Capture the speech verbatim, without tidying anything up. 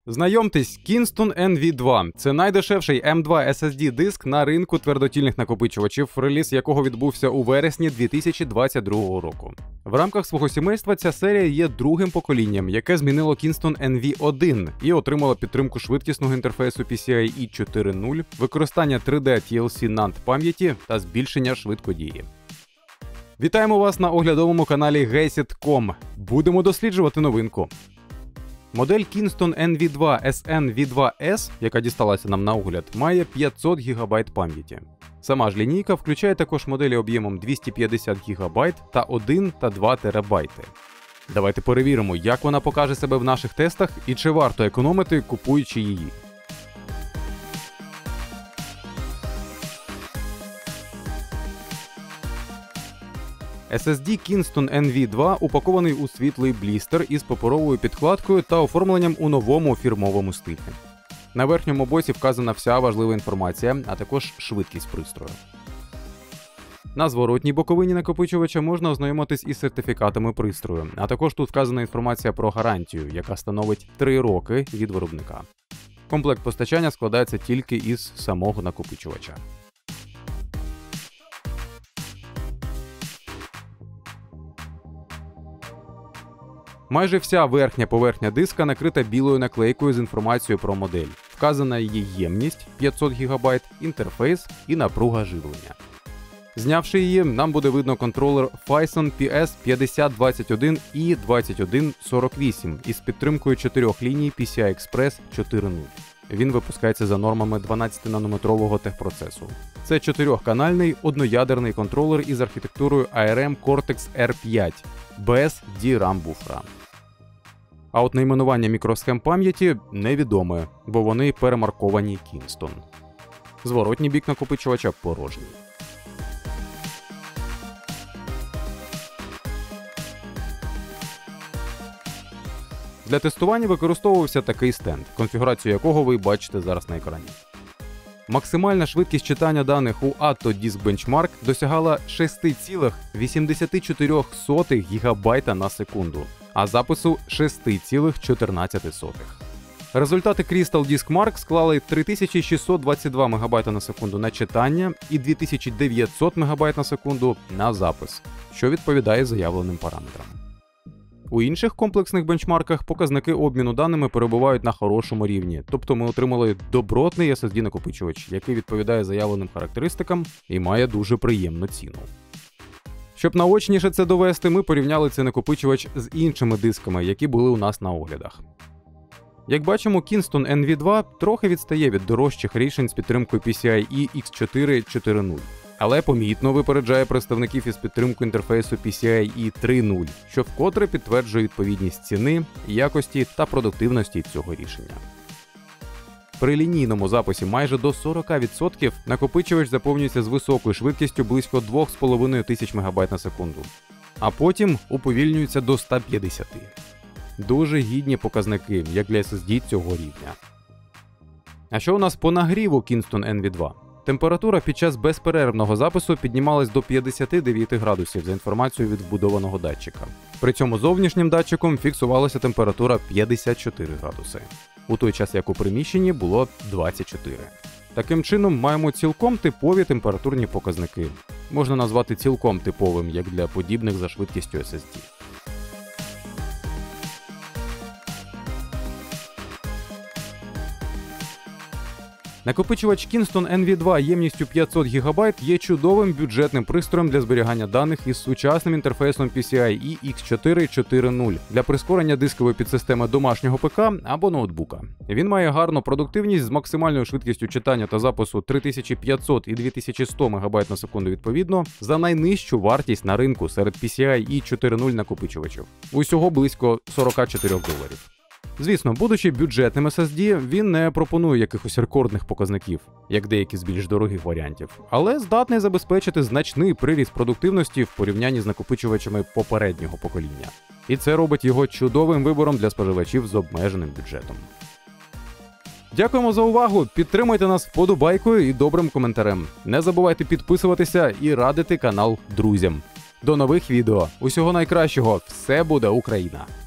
Знайомтесь, Kingston ен ві два. Це найдешевший ем два ес ес ді диск на ринку твердотільних накопичувачів, реліз якого відбувся у вересні дві тисячі двадцять другого року. В рамках свого сімейства ця серія є другим поколінням, яке змінило Kingston ен ві один і отримало підтримку швидкісного інтерфейсу пі сі ай і чотири нуль, використання три де ті ел сі нанд пам'яті та збільшення швидкодії. Вітаємо вас на оглядовому каналі гейсет крапка ком. Будемо досліджувати новинку. Модель Kingston ен ві два ес ен ві два ес, яка дісталася нам на огляд, має п'ятсот гігабайт пам'яті. Сама ж лінійка включає також моделі об'ємом двісті п'ятдесят гігабайт та один та два терабайти. Давайте перевіримо, як вона покаже себе в наших тестах і чи варто економити, купуючи її. ес ес ді Kingston ен ві два упакований у світлий блістер із паперовою підкладкою та оформленням у новому фірмовому стилі. На верхньому боці вказана вся важлива інформація, а також швидкість пристрою. На зворотній боковині накопичувача можна ознайомитись із сертифікатами пристрою, а також тут вказана інформація про гарантію, яка становить три роки від виробника. Комплект постачання складається тільки із самого накопичувача. Майже вся верхня поверхня диска накрита білою наклейкою з інформацією про модель. Вказана її ємність п'ятсот гігабайт, інтерфейс і напруга живлення. Знявши її, нам буде видно контролер Phison пі ес п'ятдесят двадцять один і двадцять один сорок вісім із підтримкою чотирьох ліній пі сі ай Express чотири нуль. Він випускається за нормами дванадцятинанометрового техпроцесу. Це чотирьохканальний одноядерний контролер із архітектурою ей ар ем Cortex ар п'ять без ді рам буфера. А от найменування мікросхем пам'яті невідоме, бо вони перемарковані Kingston. Зворотній бік накопичувача порожній. Для тестування використовувався такий стенд, конфігурацію якого ви бачите зараз на екрані. Максимальна швидкість читання даних у Atto Disk Benchmark досягала шість цілих вісімдесят чотири сотих гігабайта на секунду, а запису шість цілих чотирнадцять сотих. Результати Crystal Disk Mark склали три тисячі шістсот двадцять два мегабайта на секунду на читання і дві тисячі дев'ятсот мегабайт на секунду на запис, що відповідає заявленим параметрам. У інших комплексних бенчмарках показники обміну даними перебувають на хорошому рівні, тобто ми отримали добротний ес ес ді-накопичувач, який відповідає заявленим характеристикам і має дуже приємну ціну. Щоб наочніше це довести, ми порівняли цей накопичувач з іншими дисками, які були у нас на оглядах. Як бачимо, Kingston ен ві два трохи відстає від дорожчих рішень з підтримкою пі сі ай і ікс чотири чотири нуль. Але помітно випереджає представників із підтримкою інтерфейсу пі сі ай і три нуль, що вкотре підтверджує відповідність ціни, якості та продуктивності цього рішення. При лінійному записі майже до сорок відсотків накопичувач заповнюється з високою швидкістю близько дві з половиною тисячі мегабайт на секунду, а потім уповільнюється до ста п'ятдесяти. Дуже гідні показники, як для ес ес ді цього рівня. А що у нас по нагріву Kingston ен ві два? Температура під час безперервного запису піднімалась до п'ятдесят дев'ять градусів за інформацією від вбудованого датчика. При цьому зовнішнім датчиком фіксувалася температура п'ятдесят чотири градуси, у той час як у приміщенні було двадцять чотири. Таким чином маємо цілком типові температурні показники. Можна назвати цілком типовим, як для подібних за швидкістю ес ес ді. Накопичувач Kingston ен ві два ємністю п'ятсот гігабайт є чудовим бюджетним пристроєм для зберігання даних із сучасним інтерфейсом пі сі ай і ікс чотири чотири нуль для прискорення дискової підсистеми домашнього ПК або ноутбука. Він має гарну продуктивність з максимальною швидкістю читання та запису три тисячі п'ятсот і дві тисячі сто мегабайт на секунду відповідно за найнижчу вартість на ринку серед пі сі ай і чотири нуль накопичувачів. Усього близько сорок чотири доларів. Звісно, будучи бюджетним ес ес ді, він не пропонує якихось рекордних показників, як деякі з більш дорогих варіантів, але здатний забезпечити значний приріст продуктивності в порівнянні з накопичувачами попереднього покоління. І це робить його чудовим вибором для споживачів з обмеженим бюджетом. Дякуємо за увагу, підтримуйте нас вподобайкою і добрим коментарем. Не забувайте підписуватися і радити канал друзям. До нових відео. Усього найкращого. Все буде Україна!